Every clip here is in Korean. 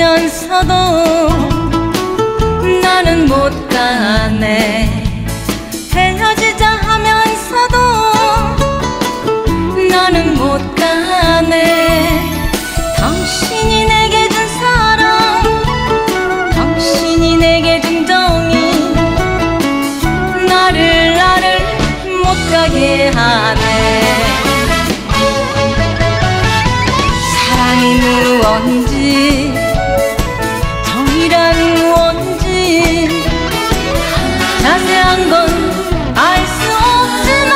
하면서도 나는 못 가네. 헤어지자 하면서도 나는 못 가네. 당신이 내게 준 사랑, 당신이 내게 준 정이 나를 못 가게 하네. 사랑이 무언지 정이란 무언지 자세한 건 알 수 없지만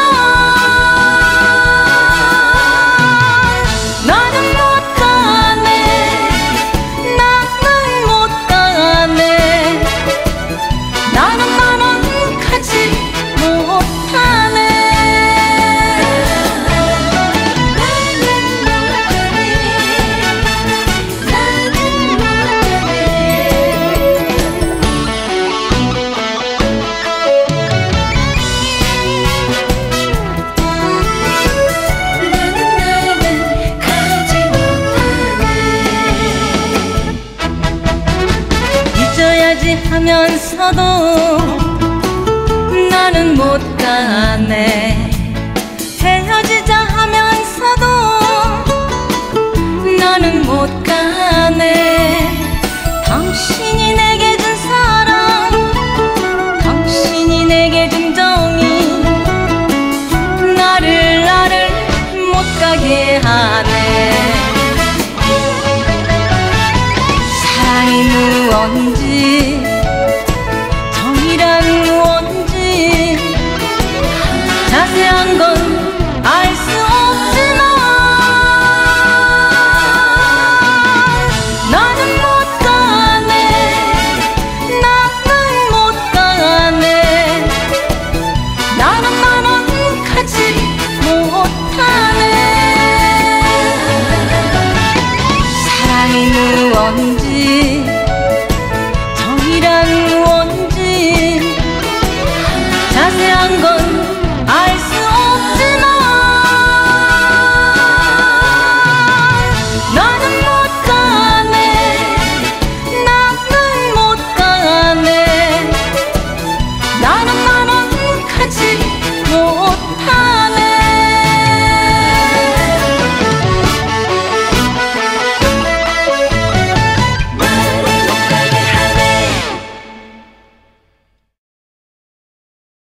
나는 못 가네. 나는 못 가네. 나는 가지 못하네. 잊어야지 하면서도 나는 못 가네. 헤어지자 하면서도 나는 못 가네. 당신이 내게 준 사랑, 당신이 내게 준 정이 나를 못 가게 하네. 사랑이 무언지